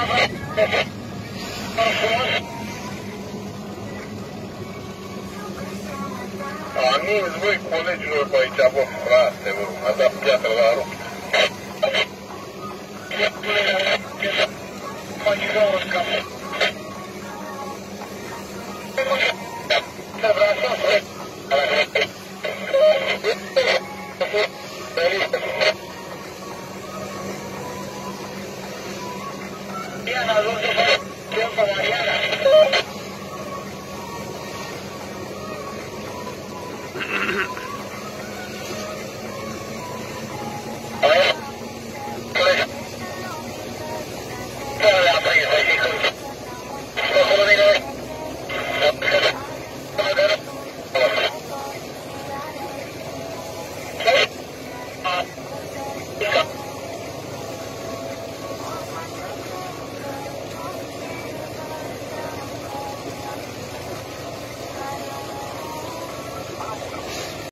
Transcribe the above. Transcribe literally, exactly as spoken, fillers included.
Amin, voi colegilor pe aici, bă, frate, bă, a dat piatră la rupt. Mariana, ¿dónde va? Tiempo, Mariana.